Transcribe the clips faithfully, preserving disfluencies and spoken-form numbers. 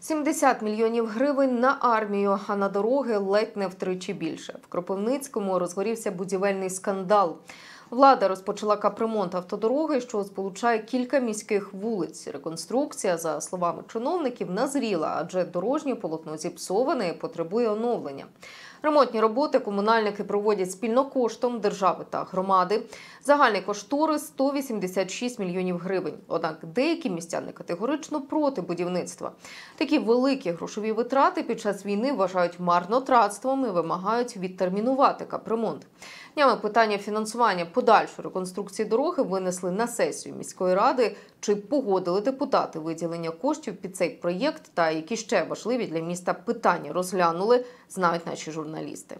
сімдесят мільйонів гривень на армію, а на дороги ледь не втричі більше. В Кропивницькому розгорівся будівельний скандал. Влада розпочала капремонт автодороги, що сполучає кілька міських вулиць. Реконструкція, за словами чиновників, назріла, адже дорожнє полотно зіпсоване і потребує оновлення. Ремонтні роботи комунальники проводять спільно коштом держави та громади. Загальний кошторис – сто вісімдесят шість мільйонів гривень. Однак деякі містяни категорично проти будівництва. Такі великі грошові витрати під час війни вважають марнотратством і вимагають відтермінувати капремонт. Днями питання фінансування подальшої реконструкції дороги винесли на сесію міської ради. Чи погодили депутати виділення коштів під цей проєкт та які ще важливі для міста питання розглянули, знають наші журналісти.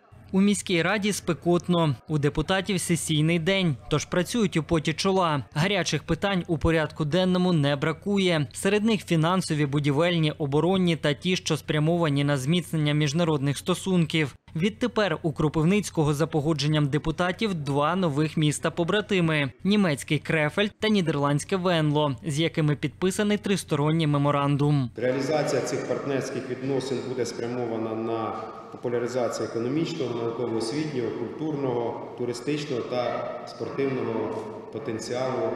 У міській раді спекотно. У депутатів сесійний день, тож працюють у поті чола. Гарячих питань у порядку денному не бракує. Серед них фінансові, будівельні, оборонні та ті, що спрямовані на зміцнення міжнародних стосунків. Відтепер у Кропивницького за погодженням депутатів два нових міста-побратими – німецький Крефельд та нідерландське Венло, з якими підписаний тристоронній меморандум. Реалізація цих партнерських відносин буде спрямована на популяризацію економічного, науково-освітнього, культурного, туристичного та спортивного потенціалу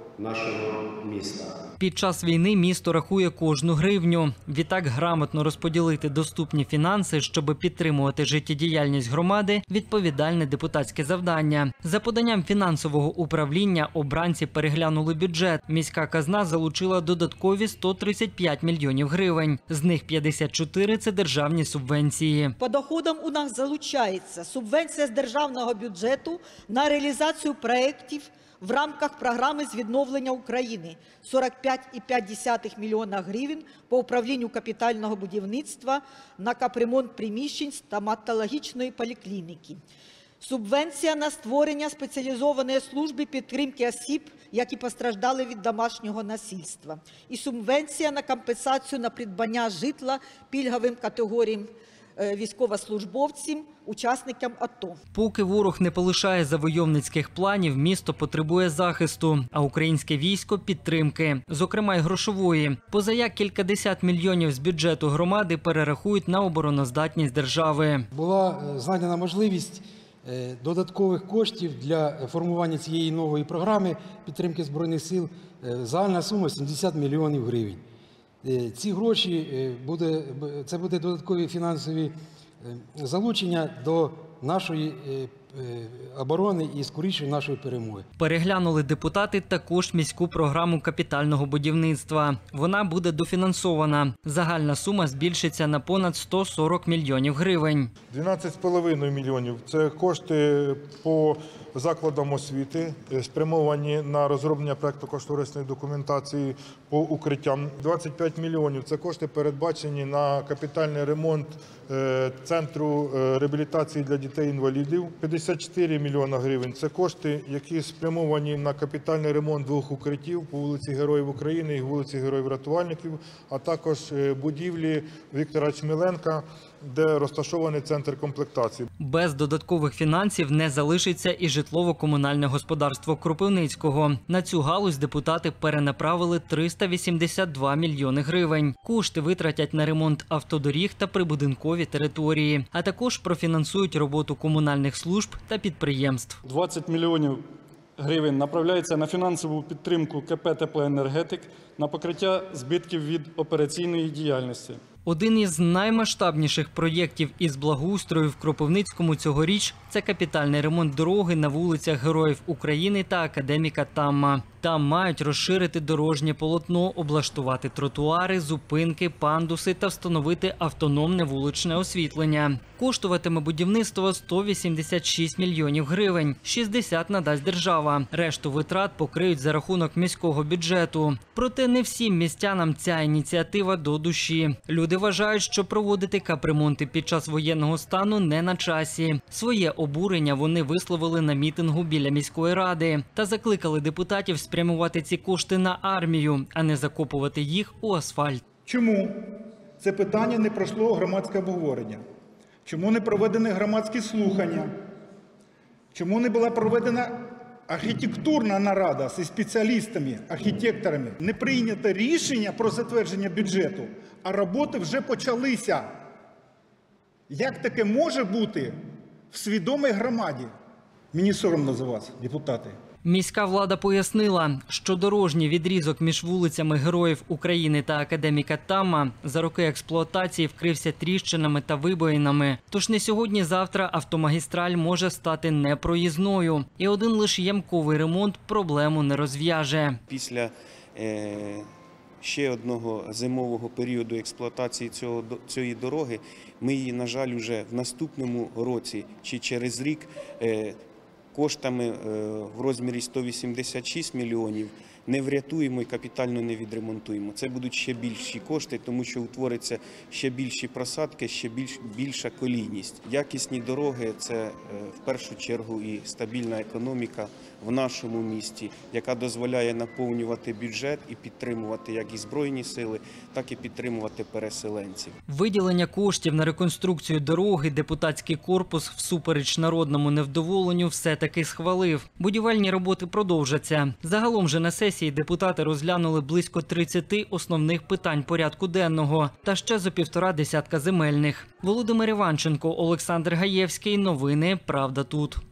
нашого міста. Під час війни місто рахує кожну гривню. Відтак грамотно розподілити доступні фінанси, щоб підтримувати життєдіяльність громади – відповідальне депутатське завдання. За поданням фінансового управління обранці переглянули бюджет. Міська казна залучила додаткові сто тридцять п'ять мільйонів гривень. З них п'ятдесят чотири – це державні субвенції. По доходам у нас залучається субвенція з державного бюджету на реалізацію проєктів в рамках програми з відновлення України – сорок п'ять цілих п'ять десятих мільйона гривень по управлінню капітального будівництва на капремонт приміщень стоматологічної поліклініки. Субвенція на створення спеціалізованої служби підтримки осіб, які постраждали від домашнього насильства. І субвенція на компенсацію на придбання житла пільговим категоріям військовослужбовцям, учасникам АТО. Поки ворог не полишає завойовницьких планів, місто потребує захисту, а українське військо – підтримки, зокрема й грошової. Позаяк кількадесят мільйонів з бюджету громади перерахують на обороноздатність держави. Була знайдена можливість додаткових коштів для формування цієї нової програми підтримки Збройних сил. Загальна сума – сімдесят мільйонів гривень. Ці гроші буде, це буде додаткові фінансові залучення до нашої оборони і скоріше нашої перемоги. Переглянули депутати також міську програму капітального будівництва. Вона буде дофінансована. Загальна сума збільшиться на понад сто сорок мільйонів гривень. дванадцять з половиною мільйонів – це кошти по закладам освіти, спрямовані на розроблення проєктно-кошторисної документації по укриттям. двадцять п'ять мільйонів – це кошти передбачені на капітальний ремонт центру реабілітації для дітей-інвалідів. п'ятдесят чотири мільйони гривень – це кошти, які спрямовані на капітальний ремонт двох укриттів по вулиці Героїв України і вулиці Героїв-рятувальників, а також будівлі Віктора Чміленка, де розташований центр комплектації. Без додаткових фінансів не залишиться і житлово-комунальне господарство Кропивницького. На цю галузь депутати перенаправили триста вісімдесят два мільйони гривень. Кошти витратять на ремонт автодоріг та прибудинкові території, а також профінансують роботу комунальних служб та підприємств. двадцять мільйонів гривень направляється на фінансову підтримку КП «Теплоенергетик» на покриття збитків від операційної діяльності. Один із наймасштабніших проєктів із благоустрою в Кропивницькому цьогоріч – це капітальний ремонт дороги на вулицях Героїв України та Академіка Тамма. Там мають розширити дорожнє полотно, облаштувати тротуари, зупинки, пандуси та встановити автономне вуличне освітлення. Коштуватиме будівництво сто вісімдесят шість мільйонів гривень, шістдесят надасть держава. Решту витрат покриють за рахунок міського бюджету. Проте не всім містянам ця ініціатива до душі. Люди вважають, що проводити капремонти під час воєнного стану не на часі. Своє обурення вони висловили на мітингу біля міської ради та закликали депутатів спрямувати ці кошти на армію, а не закопувати їх у асфальт. Чому це питання не пройшло громадське обговорення? Чому не проведені громадські слухання? Чому не була проведена архітектурна нарада зі спеціалістами, архітекторами. Не прийнято рішення про затвердження бюджету, а роботи вже почалися. Як таке може бути в свідомій громаді? Мені соромно за вас, депутати. Міська влада пояснила, що дорожній відрізок між вулицями Героїв України та академіка Тамма за роки експлуатації вкрився тріщинами та вибоїнами. Тож не сьогодні-завтра автомагістраль може стати непроїзною. І один лише ямковий ремонт проблему не розв'яже. Після е, ще одного зимового періоду експлуатації цього, цієї дороги ми її, на жаль, вже в наступному році чи через рік е, коштами в розмірі сто вісімдесят шість мільйонів не врятуємо і капітально не відремонтуємо. Це будуть ще більші кошти, тому що утвориться ще більші просадки, ще більш, більша колійність. Якісні дороги – це в першу чергу і стабільна економіка в нашому місті, яка дозволяє наповнювати бюджет і підтримувати як і Збройні сили, так і підтримувати переселенців. Виділення коштів на реконструкцію дороги депутатський корпус всупереч народному невдоволенню все-таки схвалив. Будівельні роботи продовжаться. Загалом же на сесії депутати розглянули близько тридцяти основних питань порядку денного та ще зо півтора десятка земельних. Володимир Іванченко, Олександр Гаєвський. Новини «Правда тут».